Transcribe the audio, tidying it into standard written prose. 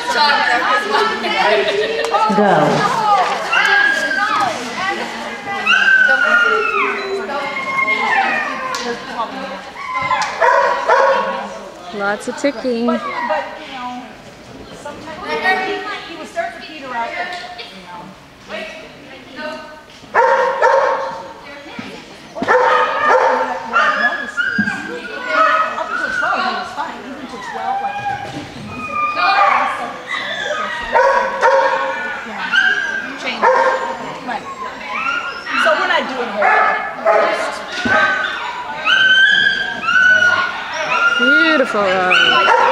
Go. Lots of ticking. But you know, sometimes he would start to peter out, but, you know. What I've noticed is, up until 12 he was fine, even to 12, like 15 months ago, change. Right. So we're not doing whole. Beautiful ride.